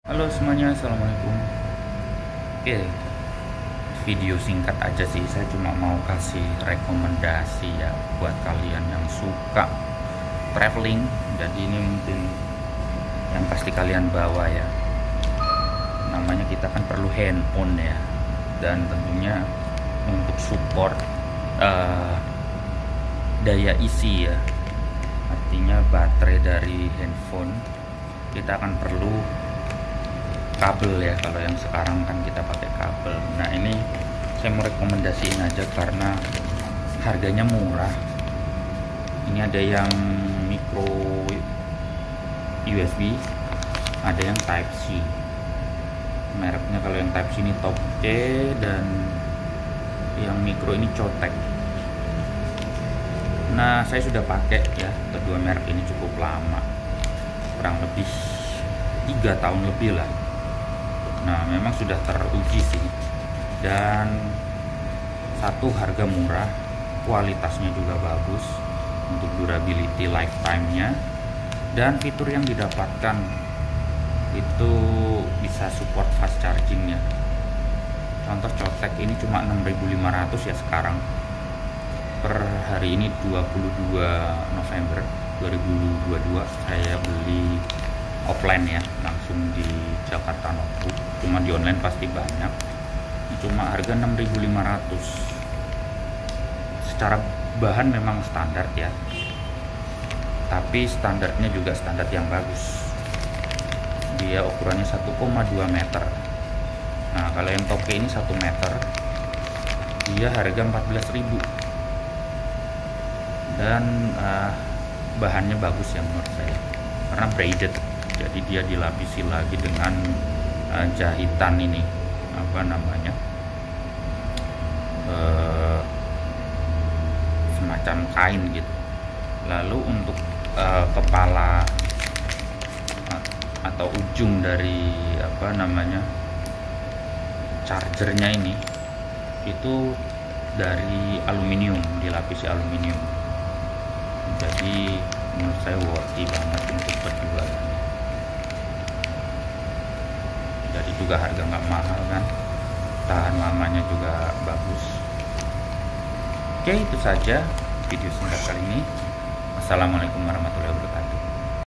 Halo semuanya, assalamualaikum. Oke, video singkat aja sih. Saya cuma mau kasih rekomendasi ya buat kalian yang suka traveling. Jadi ini mungkin yang pasti kalian bawa ya. Namanya kita kan perlu handphone ya, dan tentunya untuk support daya isi ya. Artinya baterai dari handphone kita akan perlu kabel ya. Kalau yang sekarang kan kita pakai kabel. Nah ini saya mau rekomendasiin aja karena harganya murah. Ini ada yang micro USB, ada yang Type C. Mereknya kalau yang Type C ini Top C, dan yang micro ini Cotek. Nah saya sudah pakai ya kedua merek ini cukup lama, kurang lebih 3 tahun lebih lah. Nah memang sudah teruji sih, dan satu harga murah, kualitasnya juga bagus untuk durability lifetime-nya, dan fitur yang didapatkan itu bisa support fast charging ya. Contoh Cotek ini cuma 6.500 ya sekarang, per hari ini 22 November 2022 saya beli offline ya, langsung di Jakarta Notebook. Cuma di online pasti banyak. Cuma harga 6.500. Secara bahan memang standar ya, tapi standarnya juga standar yang bagus. Dia ukurannya 1,2 meter. Nah kalau yang Top ini 1 meter, dia harga 14.000. Dan bahannya bagus ya menurut saya, karena braided. Jadi dia dilapisi lagi dengan jahitan ini, apa namanya, semacam kain gitu. Lalu untuk kepala atau ujung dari apa namanya chargernya ini itu dari aluminium, dilapisi aluminium. Jadi menurut saya worthy banget untuk berjualan. Jadi juga harga nggak mahal kan, tahan lamanya juga bagus. Oke, itu saja video singkat kali ini. Assalamualaikum warahmatullahi wabarakatuh.